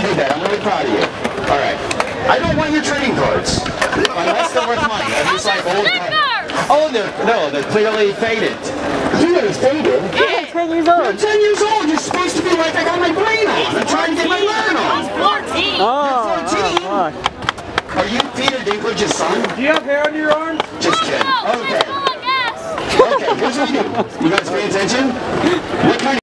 you did that. I'm really proud of you. All right. I don't want your trading cards. Unless they're worth money. I'm just like old cards. Oh, they're clearly faded. You know it's faded? Yeah. 10 years old. You're 10 years old. You're supposed to be like I got my brain on. I'm trying to get my learn on. He's 14. Oh, you're 14? Oh, are you Peter Dinklage's son? Do you have hair under your arms? Just kidding. Okay. Okay, here's what you do. You guys pay attention? What kind of